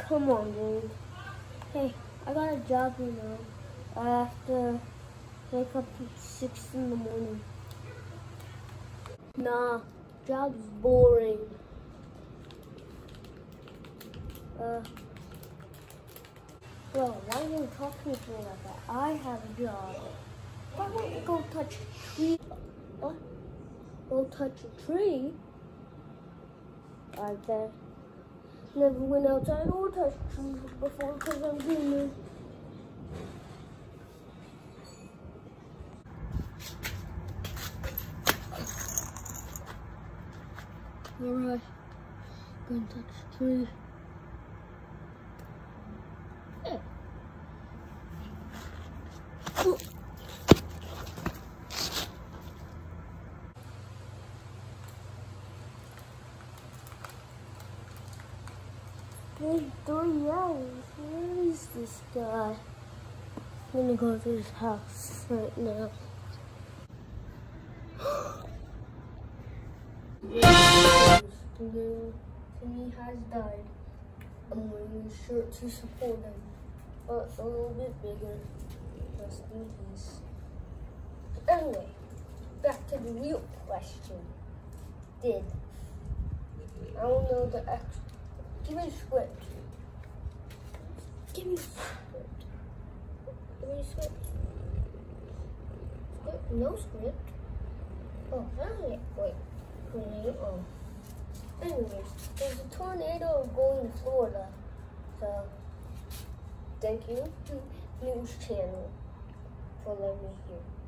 Come on, dude. Hey, I got a job, you know. I have to wake up at 6 in the morning. Nah, job's boring. Bro, why are you talking to me like that? I have a job. If I want to go touch a tree, what? Go touch a tree? I bet. Never went outside or touched trees before because I'm human. Alright, gonna touch a tree. Hey. Been 3 hours. Where is this guy? I'm gonna go to his house right now. Timmy has died. I'm wearing a shirt to support him, but a little bit bigger, just in case. Anyway, back to the real question. I don't know the extra. Give me a script. Give me a script. Give me a script. Script? No script. Oh, that's it. Wait. Oh. Anyways, there's a tornado going to Florida. So, thank you to News Channel for letting me hear.